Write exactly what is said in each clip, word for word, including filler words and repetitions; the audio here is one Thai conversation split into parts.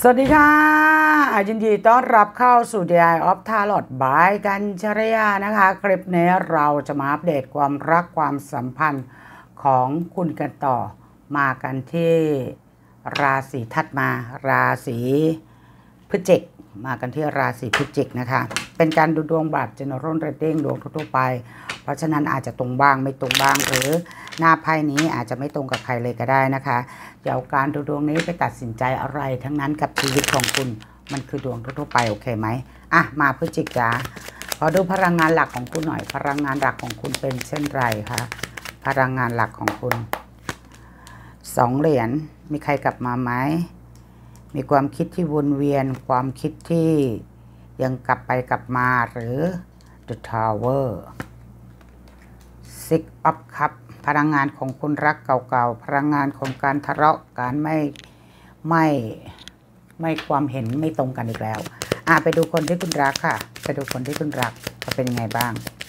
สวัสดีค่ะยินดีต้อนรับเข้าสู่ The Eye of Tarot by กัญจริยานะคะคลิปนี้เราจะมาอัปเดตความรักความสัมพันธ์ของคุณกันต่อมากันที่ราศีถัดมาราศีพฤศจิกมากันที่ราศีพฤศจิกนะคะเป็นการดูดวงแบบ general reading ดวงทั่วไปเพราะฉะนั้นอาจจะตรงบ้างไม่ตรงบ้างหรือหน้าไพ่นี้อาจจะไม่ตรงกับใครเลยก็ได้นะคะเดี๋ยวการดูดวงนี้ไปตัดสินใจอะไรทั้งนั้นกับชีวิตของคุณมันคือดวงทั่วไปโอเคไหมอ่ะมาพฤศจิกจ้าขอดูพลังงานหลักของคุณหน่อยพลังงานหลักของคุณเป็นเช่นไรคะพลังงานหลักของคุณสองเหรียญมีใครกลับมาไหมมีความคิดที่วนเวียนความคิดที่ยังกลับไปกลับมาหรือ The Tower Six of Cups พลังงานของคนรักเก่าๆพลังงานของการทะเลาะการไม่ไม่ไม่ความเห็นไม่ตรงกันอีกแล้วอ่ะไปดูคนที่คุณรักค่ะไปดูคนที่คุณรักจะเป็นยังไงบ้าง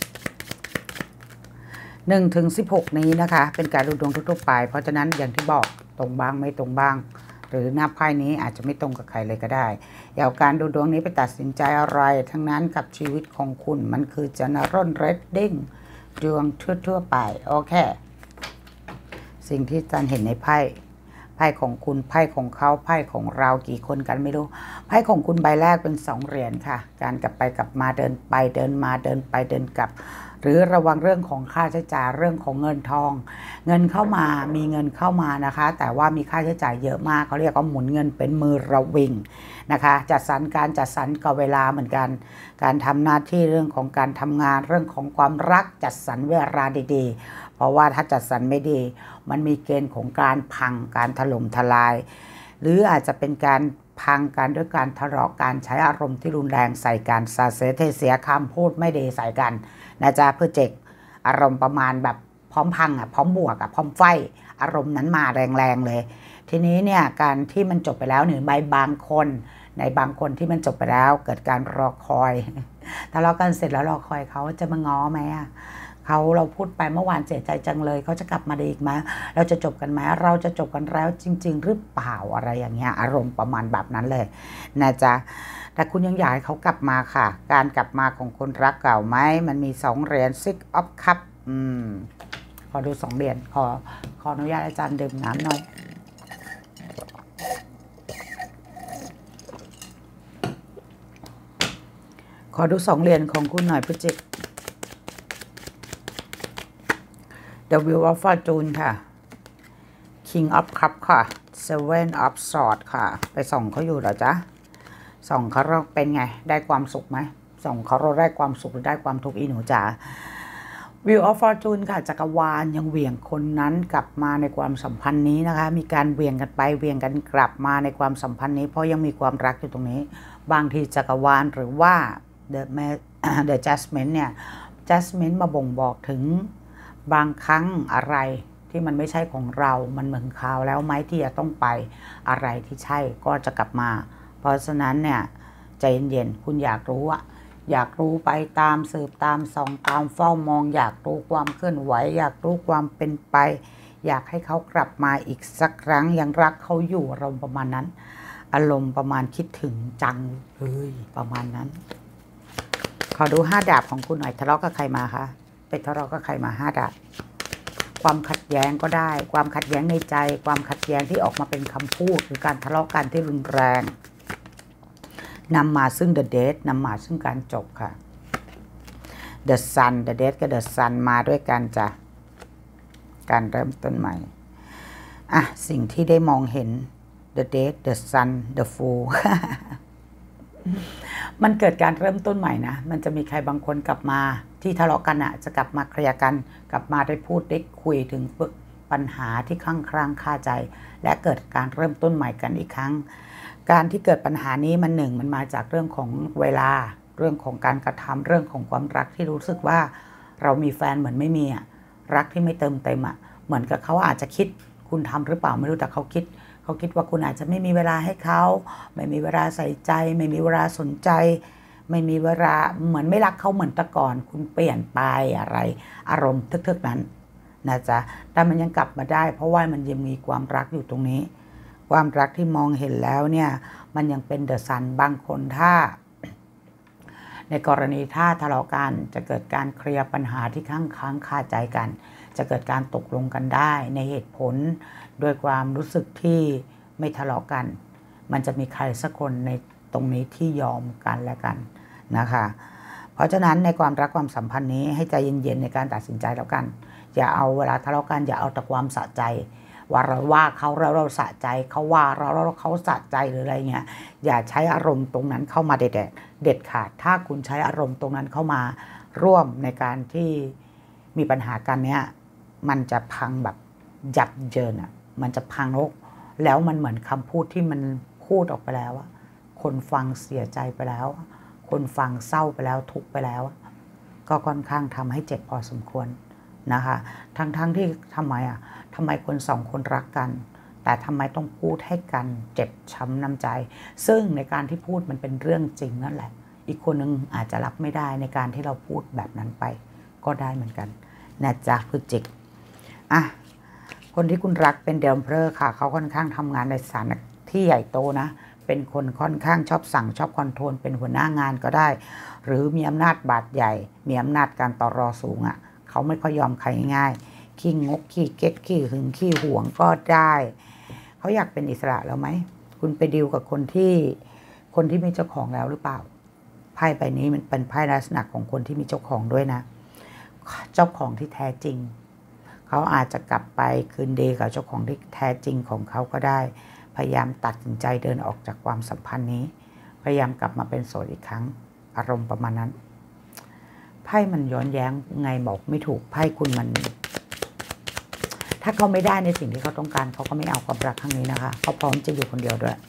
หนึ่งถึงสิบหกนี้นะคะเป็นการดูดวงทั่วไปเพราะฉะนั้นอย่างที่บอกตรงบ้างไม่ตรงบ้างหรือหน้าไพ่นี้อาจจะไม่ตรงกับใครเลยก็ได้อย่าเอาการดูดวงนี้ไปตัดสินใจอะไรทั้งนั้นกับชีวิตของคุณมันคือ general reading ดวงทั่วๆไปโอเคสิ่งที่จันเห็นในไพ่ไพ่ของคุณไพ่ของเขาไพ่ของเรากี่คนกันไม่รู้ไพ่ของคุณใบแรกเป็นสองเหรียญค่ะการกลับไปกลับมาเดินไปเดินมาเดินไปเดินกลับหรือระวังเรื่องของค่าใช้จ่ายเรื่องของเงินทองเงินเข้ามามีเงินเข้ามานะคะแต่ว่ามีค่าใช้จ่ายเยอะมากเขาเรียกว่าหมุนเงินเป็นมือระวิงนะคะจัดสรรการจัดสรรกับเวลาเหมือนกันการทำหน้าที่เรื่องของการทำงานเรื่องของความรักจัดสรรเวลาดีๆเพราะว่าถ้าจัดสรรไม่ดีมันมีเกณฑ์ของการพังการถล่มทลายหรืออาจจะเป็นการพังกันด้วยการทะเลาะการใช้อารมณ์ที่รุนแรงใส่กันสาเสเทเสียคำพูดไม่ดีใส่กันนะจ๊ะเพื่อเจกอารมณ์ประมาณแบบพร้อมพังอ่ะพร้อมบวกอ่ะพร้อมไฟอารมณ์นั้นมาแรงๆเลยทีนี้เนี่ยการที่มันจบไปแล้วหนึ่งใบบางคนในบางคนที่มันจบไปแล้วเกิดการรอคอยทะเลาะกันเสร็จแล้วรอคอยเขาจะมาง้อไหมอ่ะเขาเราพูดไปเมื่อวานเสียใจจังเลยเขาจะกลับมาดีอีกไหมเราจะจบกันไหมเราจะจบกันแล้วจริงๆหรือเปล่าอะไรอย่างเงี้ยอารมณ์ประมาณแบบนั้นเลยนะจ๊ะแต่คุณยังอยากให้เขากลับมาค่ะการกลับมาของคนรักเก่าไหมมันมีสองเหรียญ Six of Cups อืมขอดูสองเหรียญขอขออนุญาตอาจารย์ดื่มน้ำหน่อยขอดูสองเหรียญของคุณหน่อยพฤศจิกThe Wheel of Fortune ค่ะ King of Cups ค่ะ Seven of Swords ค่ะไปส่องเขาอยู่เหรอจ๊ะส่องเขาเราเป็นไงได้ความสุขไหมส่องเขาเราได้ความสุขหรือได้ความทุกข์อีหนูจ๋า Wheel of Fortune ค่ะจักรวาลยังเหวี่ยงคนนั้นกลับมาในความสัมพันธ์นี้นะคะมีการเหวี่ยงกันไปเหวี่ยงกันกลับมาในความสัมพันธ์นี้เพราะยังมีความรักอยู่ตรงนี้บางทีจักรวาลหรือว่า The The Judgment เนี่ย Judgment มาบ่งบอกถึงบางครั้งอะไรที่มันไม่ใช่ของเรามันเหมือนข่าวแล้วไหมที่จะต้องไปอะไรที่ใช่ก็จะกลับมาเพราะฉะนั้นเนี่ยใจเย็นๆคุณอยากรู้อะอยากรู้ไปตามสืบตามส่องตามเฝ้ามองอยากรู้ความเคลื่อนไหวอยากรู้ความเป็นไปอยากให้เขากลับมาอีกสักครั้งยังรักเขาอยู่อารมณ์ประมาณนั้นอารมณ์ประมาณคิดถึงจังเลยประมาณนั้นขอดูห้าดาบของคุณหน่อยทะเลาะกับใครมาคะไปทะเลาะกับใครมาห้าดาบความขัดแย้งก็ได้ความขัดแย้งในใจความขัดแย้งที่ออกมาเป็นคำพูดหรือการทะเลาะกันที่รุนแรงนำมาซึ่ง The Death นำมาซึ่งการจบค่ะ The Sun The Death กับ The Sun มาด้วยกันจ้ะการเริ่มต้นใหม่อ่ะสิ่งที่ได้มองเห็น The Death The Sun The Fool มันเกิดการเริ่มต้นใหม่นะมันจะมีใครบางคนกลับมาที่ทะเลาะกันอ่ะจะกลับมาเคลียร์กันกลับมาได้พูดได้คุยถึงปัญหาที่ข้างครั่งคาใจและเกิดการเริ่มต้นใหม่กันอีกครั้งการที่เกิดปัญหานี้มันหนึ่งมันมาจากเรื่องของเวลาเรื่องของการกระทำเรื่องของความรักที่รู้สึกว่าเรามีแฟนเหมือนไม่มีอ่ะรักที่ไม่เติมเต็มอ่ะเหมือนกับเขาอาจจะคิดคุณทำหรือเปล่าไม่รู้แต่เขาคิดเขาคิดว่าคุณอาจจะไม่มีเวลาให้เขาไม่มีเวลาใส่ใจไม่มีเวลาสนใจไม่มีเวลาเหมือนไม่รักเขาเหมือนแต่ก่อนคุณเปลี่ยนไปอะไรอารมณ์ทึกๆนั้นนะจ๊ะแต่มันยังกลับมาได้เพราะว่ามันยังมีความรักอยู่ตรงนี้ความรักที่มองเห็นแล้วเนี่ยมันยังเป็นเดอะซันบางคนถ้าในกรณีถ้าทะเลาะกันจะเกิดการเคลียร์ปัญหาที่ค้างค้างคาใจกันจะเกิดการตกลงกันได้ในเหตุผลด้วยความรู้สึกที่ไม่ทะเลาะกันมันจะมีใครสักคนในตรงนี้ที่ยอมกันและกันนะคะเพราะฉะนั้นในความรักความสัมพันธ์นี้ให้ใจเย็นๆในการตัดสินใจแล้วกันอย่าเอาเวลาทะเลาะกันอย่าเอาแต่ความสะใจว่าเราว่าเขาแล้วเราสะใจเขาว่าเราแล้วเขาสะใจหรืออะไรเงี้ยอย่าใช้อารมณ์ตรงนั้นเข้ามาเด็ดเด็ดขาดถ้าคุณใช้อารมณ์ตรงนั้นเข้ามาร่วมในการที่มีปัญหากันเนี้ยมันจะพังแบบยับเยินอ่ะมันจะพังโลกแล้วมันเหมือนคำพูดที่มันพูดออกไปแล้วอะคนฟังเสียใจไปแล้วคนฟังเศร้าไปแล้วทุกข์ไปแล้วก็ค่อนข้างทำให้เจ็บพอสมควรนะคะทั้งๆ ท, ที่ทำไมอ่ะทำไมคนสองคนรักกันแต่ทำไมต้องพูดให้กันเจ็บช้ำน้ำใจซึ่งในการที่พูดมันเป็นเรื่องจริงนั่นแหละอีกคนนึงอาจจะรับไม่ได้ในการที่เราพูดแบบนั้นไปก็ได้เหมือนกันนะจ๊ะพฤศจิกอ่ะคนที่คุณรักเป็นเดลเพลอร์ค่ะเขาค่อนข้างทำงานในสถานที่ใหญ่โตนะเป็นคนค่อนข้างชอบสั่งชอบคอนโทรลเป็นหัวหน้างานก็ได้หรือมีอำนาจบาดใหญ่มีอำนาจการต่อรอสูงอ่ะเขาไม่ค่อยยอมใครง่ายขี้งกขี้เก๊กขี้หึงขี้หวงก็ได้เขาอยากเป็นอิสระแล้วไหมคุณไปดีลกับคนที่คนที่มีเจ้าของแล้วหรือเปล่าไพ่ใบนี้มันเป็นไพ่ลักษณะของคนที่มีเจ้าของด้วยนะเจ้าของที่แท้จริงเขาอาจจะกลับไปคืนดีกับเจ้าของที่แท้จริงของเขาก็ได้พยายามตัดสินใจเดินออกจากความสัมพันธ์นี้พยายามกลับมาเป็นโสดอีกครั้งอารมณ์ประมาณนั้นไพ่มันย้อนแย้งไงบอกไม่ถูกไพ่คุณมันถ้าเขาไม่ได้ในสิ่งที่เขาต้องการเขาก็ไม่เอาความรักครั้งนี้นะคะเขาพร้อมจะอยู่คนเดียวด้วย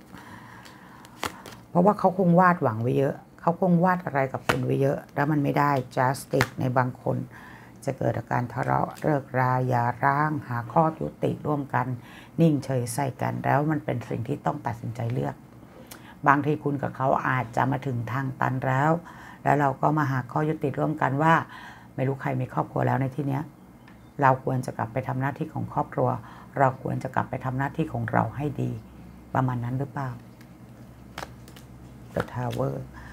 เพราะว่าเขาคงวาดหวังไว้เยอะเขาคงวาดอะไรกับคุณไว้เยอะแล้วมันไม่ได้ justice ในบางคนจะเกิดอาการทะเลาะเลิกราหย่าร้างหาข้อยุติร่วมกันนิ่งเฉยใส่กันแล้วมันเป็นสิ่งที่ต้องตัดสินใจเลือกบางทีคุณกับเขาอาจจะมาถึงทางตันแล้วแล้วเราก็มาหาข้อยุติร่วมกันว่าไม่รู้ใครมีครอบครัวแล้วในที่นี้เราควรจะกลับไปทำหน้าที่ของครอบครัวเราควรจะกลับไปทำหน้าที่ของเราให้ดีประมาณนั้นหรือเปล่า The Tower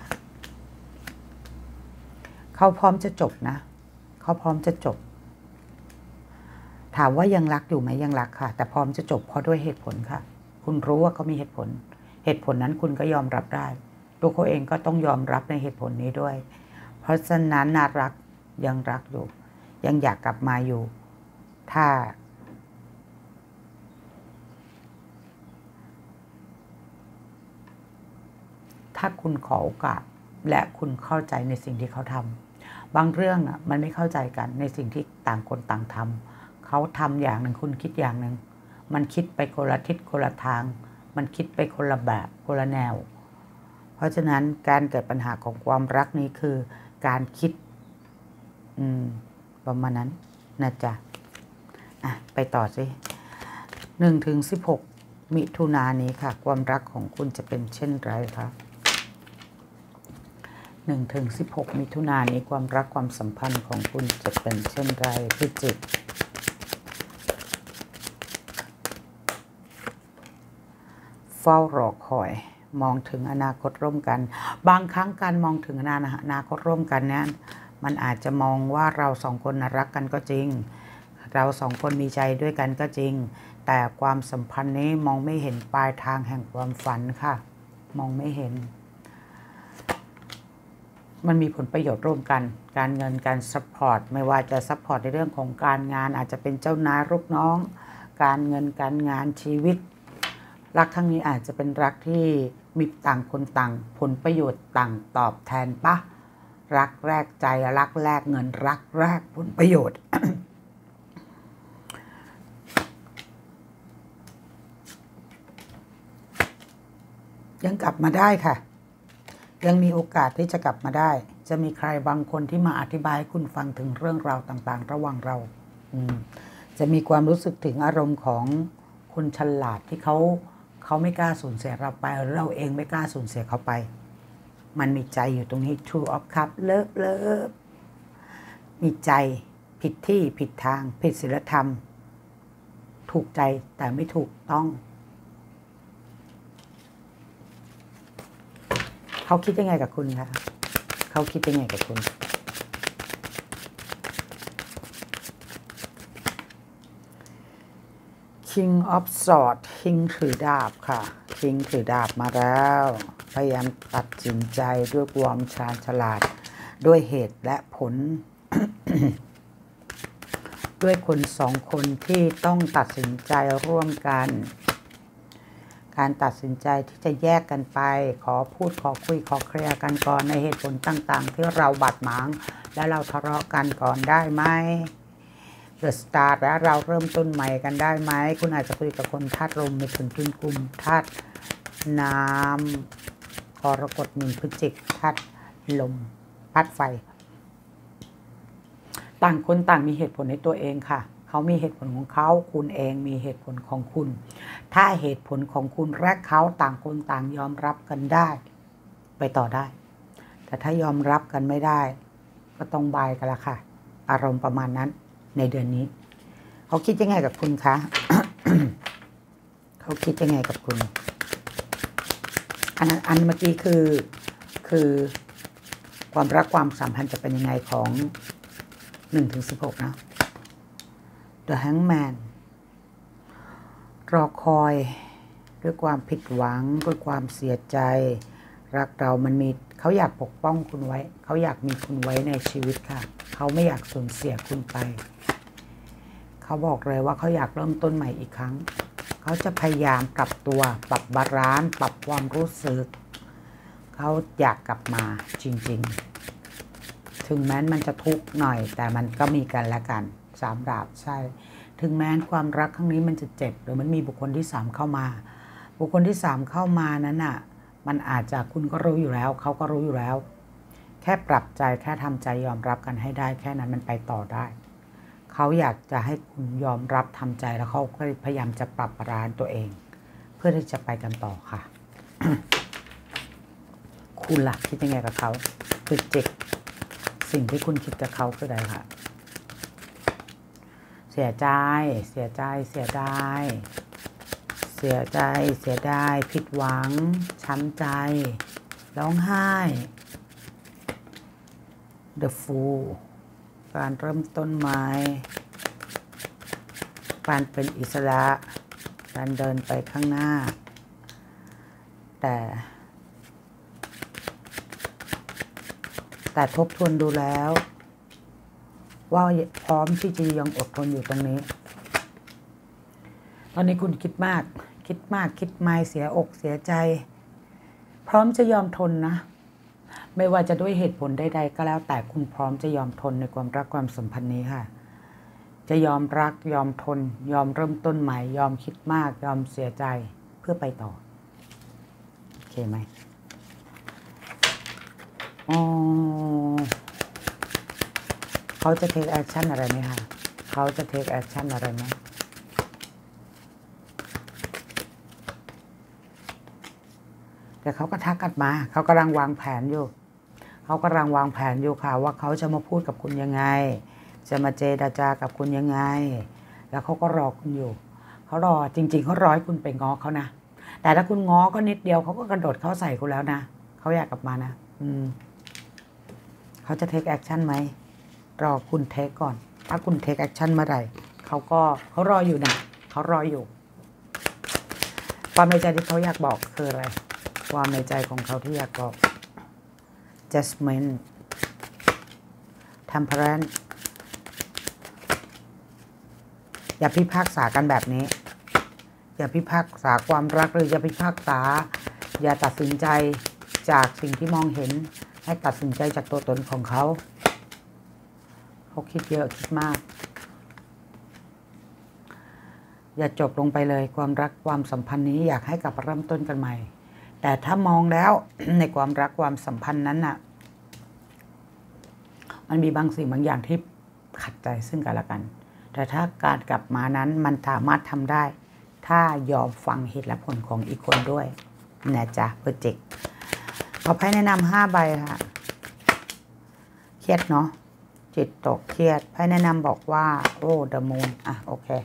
เขาพร้อมจะจบนะเขาพร้อมจะจบถามว่ายังรักอยู่ไหมยังรักค่ะแต่พร้อมจะจบเพราะด้วยเหตุผลค่ะคุณรู้ว่าเขามีเหตุผลเหตุผลนั้นคุณก็ยอมรับได้ตัวเขาเองก็ต้องยอมรับในเหตุผลนี้ด้วยเพราะฉะนั้นน่ารักยังรักอยู่ยังอยากกลับมาอยู่ถ้าถ้าคุณขอโอกาสและคุณเข้าใจในสิ่งที่เขาทำบางเรื่องอ่ะมันไม่เข้าใจกันในสิ่งที่ต่างคนต่างทำเขาทำอย่างหนึ่งคุณคิดอย่างหนึ่งมันคิดไปคนละทิศคนละทางมันคิดไปคนละแบบคนละแนวเพราะฉะนั้นการเกิดปัญหาของความรักนี้คือการคิดอืมประมาณนั้นนะจ๊ะอ่ะไปต่อสิหนึ่งถึงสิบหกมิถุนายนนี้ค่ะความรักของคุณจะเป็นเช่นไรคะหนึ่งถึงสิบหกมิถุนายนนี้ความรักความสัมพันธ์ของคุณจะเป็นเช่นไรพฤศจิกเฝ้ารอคอยมองถึงอนาคตร่วมกันบางครั้งการมองถึงอนาคตร่วมกันเนี่ยมันอาจจะมองว่าเราสองคนรักกันก็จริงเราสองคนมีใจด้วยกันก็จริงแต่ความสัมพันธ์นี้มองไม่เห็นปลายทางแห่งความฝันค่ะมองไม่เห็นมันมีผลประโยชน์ร่วมกันการเงินการซัพพอร์ตไม่ว่าจะซัพพอร์ตในเรื่องของการงานอาจจะเป็นเจ้านายลูกน้องการเงินการงานชีวิตรักครั้งนี้อาจจะเป็นรักที่มีต่างคนต่างผลประโยชน์ต่างตอบแทนปะรักแรกใจรักแรกเงินรักแรกผลประโยชน์ ยังกลับมาได้ค่ะยังมีโอกาสที่จะกลับมาได้จะมีใครบางคนที่มาอธิบายให้คุณฟังถึงเรื่องราวต่างๆระหว่างเราจะมีความรู้สึกถึงอารมณ์ของคนฉลาดที่เขาเขาไม่กล้าสูญเสียเราไปเราเองไม่กล้าสูญเสียเขาไปมันมีใจอยู่ตรงนี้ Two of Cups เลิฟเลิฟมีใจผิดที่ผิดทางผิดศีลธรรมถูกใจแต่ไม่ถูกต้องเขาคิดยังไงกับคุณคะเขาคิดยังไงกับคุณKing of Swords King ถือดาบค่ะ King ถือดาบมาแล้วพยายามตัดสินใจด้วยความชาญฉลาดด้วยเหตุและผล ด้วยคนสองคนที่ต้องตัดสินใจร่วมกันการตัดสินใจที่จะแยกกันไปขอพูดขอคุยขอเคลียร์กันก่อนในเหตุผลต่างๆที่เราบาดหมางและเราทะเลาะกันก่อนได้ไหมเกิดสตาร์ทแล้วเราเริ่มต้นใหม่กันได้ไหมคุณอาจจะคุยกับคนธาตุลมในผลทุนกลุ่มธาตุน้ำกรกฎมีนพฤศจิกธาตุลมธาตุไฟต่างคนต่างมีเหตุผลในตัวเองค่ะเขามีเหตุผลของเขาคุณเองมีเหตุผลของคุณถ้าเหตุผลของคุณและเขาต่างคนต่างยอมรับกันได้ไปต่อได้แต่ถ้ายอมรับกันไม่ได้ก็ต้องบายกันละค่ะอารมณ์ประมาณนั้นในเดือนนี้เขาคิดยังไงกับคุณคะ เขาคิดยังไงกับคุณอันนั้นอันเมื่อกี้คือคือความรักความสัมพันธ์จะเป็นยังไงของหนึ่งถึงสิบหกนะ The Hangman รอคอยด้วยความผิดหวังด้วยความเสียใจรักเรามันมีเขาอยากปกป้องคุณไว้เขาอยากมีคุณไว้ในชีวิตค่ะเขาไม่อยากสูญเสียคุณไปเขาบอกเลยว่าเขาอยากเริ่มต้นใหม่อีกครั้งเขาจะพยายามปรับตัวปรับบาลานซ์ปรับความรู้สึกเขาอยากกลับมาจริงๆถึงแม้มันจะทุกข์หน่อยแต่มันก็มีกันและกันสามดาบใช่ถึงแม้ความรักครั้งนี้มันจะเจ็บหรือมันมีบุคคลที่สามเข้ามาบุคคลที่สามเข้ามานั้นน่ะมันอาจจะคุณก็รู้อยู่แล้วเขาก็รู้อยู่แล้วแค่ปรับใจแค่ทำใจยอมรับกันให้ได้แค่นั้นมันไปต่อได้เขาอยากจะให้คุณยอมรับทำใจแล้วเขาก็พยายามจะปรับบาลานซ์ตัวเองเพื่อที่จะไปกันต่อค่ะ คุณล่ะคิดยังไงกับเขาคือเจ็บสิ่งที่คุณคิดกับเขาคืออะไรคะเสียใจเสียใจเสียดายเสียใจเสียดายผิดหวังช้ำใจร้องไห้ The Fool การเริ่มต้นใหม่การเป็นอิสระการเดินไปข้างหน้าแต่แต่ทบทวนดูแล้วว่าพร้อมที่จะยังอดทนอยู่ตรงนี้ตอนนี้คุณคิดมากคิดมากคิดไม่เสียอกเสียใจพร้อมจะยอมทนนะไม่ว่าจะด้วยเหตุผลใดๆก็แล้วแต่คุณพร้อมจะยอมทนในความรักความสัมพันธ์นี้ค่ะจะยอมรักยอมทนยอมเริ่มต้นใหม่ยอมคิดมากยอมเสียใจเพื่อไปต่อโอเคไหมอ๋อเขาจะ take action อะไรไหมคะเขาจะ take action อะไรไหมแต่เขาก็ทักกลับมาเขากำลังวางแผนอยู่เขากำลังวางแผนอยู่ค่ะว่าเขาจะมาพูดกับคุณยังไงจะมาเจรจากับคุณยังไงแล้วเขาก็รอคุณอยู่เขารอจริงๆเขารอให้คุณไปง้อเขานะแต่ถ้าคุณง้อก็นิดเดียวเขาก็กระโดดเข้าใส่คุณแล้วนะเขาอยากกลับมานะอืมเขาจะ take action ไหมรอคุณ take ก่อนถ้าคุณ take action เมื่อไหร่เขาก็เขารออยู่นะเขารออยู่ความในใจที่เขาอยากบอกคืออะไรความในใจของเขาที่อยากบอก Judgment Temperance อย่าพิพากษากันแบบนี้อย่าพิพากษาความรักหรืออย่าพิพากษาอย่าตัดสินใจจากสิ่งที่มองเห็นให้ตัดสินใจจากตัวตนของเขาเขาคิดเยอะคิดมากอย่าจบลงไปเลยความรักความสัมพันธ์นี้อยากให้กลับมาเริ่มต้นกันใหม่แต่ถ้ามองแล้ว ในความรักความสัมพันธ์นั้นน่ะมันมีบางสิ่งบางอย่างที่ขัดใจซึ่งกันและกันแต่ถ้าการกลับมานั้นมันสามารถทำได้ถ้ายอมฟังเหตุและผลของอีกคนด้วยนะจ๊ะโปรเจกต์ขอให้แนะนำห้าใบค่ะเครียดเนาะจิตตกเครียดไพ่แนะนำบอกว่าโอ้เดอะมูนอ่ะโอเค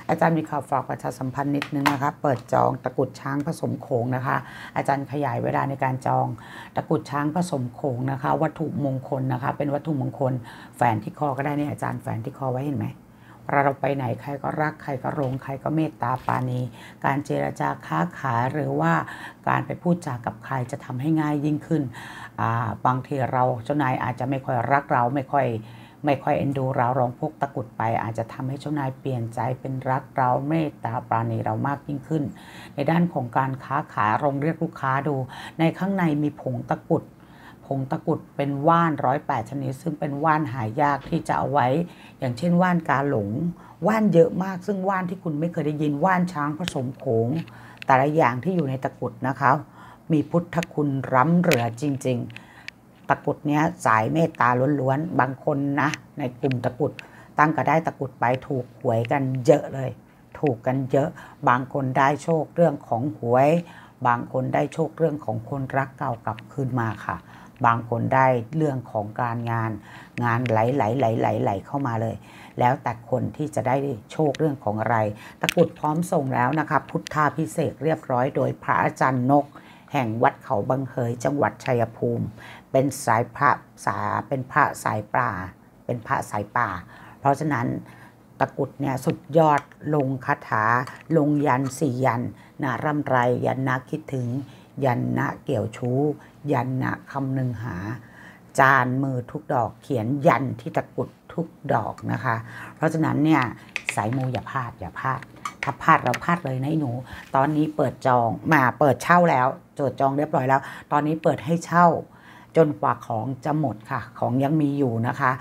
อาจารย์มีข่าวฝากประชาสัมพันธ์นิดนึงนะคะเปิดจองตะกุดช้างผสมโขงนะคะอาจารย์ขยายเวลาในการจองตะกุดช้างผสมโขงนะคะวัตถุมงคลนะคะเป็นวัตถุมงคลแฝนที่คอก็ได้เนี่ยอาจารย์แฝนที่คอไว้เห็นไหมเราไปไหนใครก็รักใครก็รงใครก็เมตตาปราณีการเจรจาค้าขายหรือว่าการไปพูดจากับใครจะทำให้ง่ายยิ่งขึ้นบางทีเราเจ้านายอาจจะไม่ค่อยรักเราไม่ค่อยไม่ค่อยเอ็นดูเราลองพกตะกุดไปอาจจะทำให้เจ้านายเปลี่ยนใจเป็นรักเราเมตตาปราณีเรามากยิ่งขึ้นในด้านของการค้าขายลองเรียกลูกค้าดูในข้างในมีผงตะกุดผงตะกุดเป็นว่านร้อยแปดชนิดซึ่งเป็นว่านหายากที่จะเอาไว้อย่างเช่นว่านกาหลงว่านเยอะมากซึ่งว่านที่คุณไม่เคยได้ยินว่านช้างผสมโขงแต่ละอย่างที่อยู่ในตะกุดนะคะมีพุทธคุณล้ำเหลือจริงๆตะกุดเนี้ยสายเมตตาล้วนๆบางคนนะในกลุ่มตะกุดตั้งก็ได้ตะกุดไปถูกหวยกันเยอะเลยถูกกันเยอะบางคนได้โชคเรื่องของหวยบางคนได้โชคเรื่องของคนรักเก่ากลับคืนมาค่ะบางคนได้เรื่องของการงานงานไหลไหลไหลไหลไหลเข้ามาเลยแล้วแต่คนที่จะได้โชคเรื่องของอะไรตะกุดพร้อมส่งแล้วนะคะพุทธาพิเศษเรียบร้อยโดยพระอาจารย์นกแห่งวัดเขาบังเฮยจังหวัดชัยภูมิเป็นสายพระสาเป็นพระสายป่าเป็นพระสายป่าเพราะฉะนั้นตะกุดเนี่ยสุดยอดลงคาถาลงยันสี่ยันนาร่ำไรยันนาคิดถึงยันนะเกี่ยวชู้ยันนะคำนึงหาจานมือทุกดอกเขียนยันที่ตะกุดทุกดอกนะคะเพราะฉะนั้นเนี่ยสายมูอย่าพลาดอย่าพลาดถ้าพลาดเราพลาดเลยนะหนูตอนนี้เปิดจองมาเปิดเช่าแล้วจดจองเรียบร้อยแล้วตอนนี้เปิดให้เช่าจนกว่าของจะหมดค่ะของยังมีอยู่นะคะ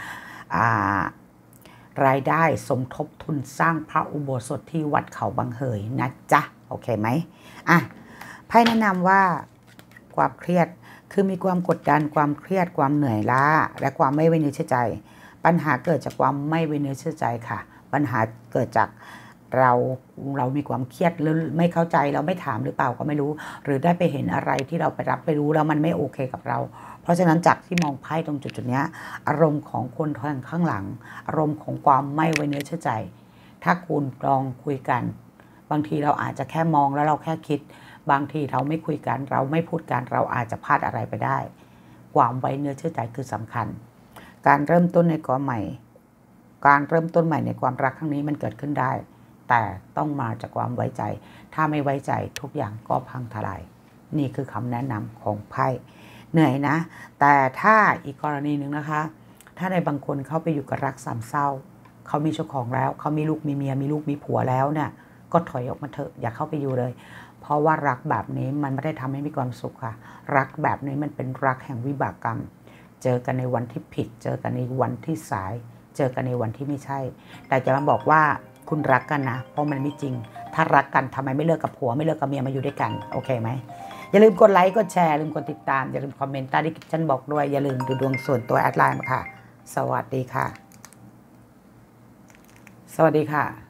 รายได้สมทบทุนสร้างพระอุโบสถที่วัดเขาบังเฮยนะจ๊ะโอเคไหมอ่ะไพ่แนะนำว่าความเครียดคือมีความกดดันความเครียดความเหนื่อยล้าและความไม่ไว้เนื้อเชื่อใจปัญหาเกิดจากความไม่ไว้เนื้อเชื่อใจค่ะปัญหาเกิดจากเราเรามีความเครียดหรือไม่เข้าใจเราไม่ถามหรือเปล่าก็ไม่รู้หรือได้ไปเห็นอะไรที่เราไปรับไปรู้แล้วมันไม่โอเคกับเราเพราะฉะนั้นจากที่มองไพ่ตรงจุดจุดนี้อารมณ์ของคนทางข้างหลังอารมณ์ของความไม่ไว้เนื้อเชื่อใจถ้าคุณลองคุยกันบางทีเราอาจจะแค่มองแล้วเราแค่คิดบางทีเราไม่คุยกันเราไม่พูดกันเราอาจจะพลาดอะไรไปได้ความไว้เนื้อเชื่อใจคือสำคัญการเริ่มต้นในความใหม่การเริ่มต้นใหม่ในความรักครั้งนี้มันเกิดขึ้นได้แต่ต้องมาจากความไว้ใจถ้าไม่ไว้ใจทุกอย่างก็พังทลายนี่คือคำแนะนำของไพ่เหนื่อยนะแต่ถ้าอีกกรณีหนึ่งนะคะถ้าในบางคนเขาไปอยู่กับรักสามเศร้าเขามีเจ้าของแล้วเขามีลูกมีเมียมีลูกมีผัวแล้วเนี่ยก็ถอยออกมาเถอะอย่าเข้าไปอยู่เลยเพราะว่ารักแบบนี้มันไม่ได้ทำให้มีความสุขค่ะรักแบบนี้มันเป็นรักแห่งวิบากกรรมเจอกันในวันที่ผิดเจอกันในวันที่สายเจอกันในวันที่ไม่ใช่แต่จะมาบอกว่าคุณรักกันนะเพราะมันไม่จริงถ้ารักกันทำไมไม่เลิกกับผัวไม่เลิกกับเมียมาอยู่ด้วยกันโอเคไหมอย่าลืมกดไลค์กดแชร์ลืมกดติดตามอย่าลืมคอมเมนต์ใต้ที่ฉันบอกด้วยอย่าลืมดูดวงส่วนตัวแอดไลน์มาค่ะสวัสดีค่ะสวัสดีค่ะ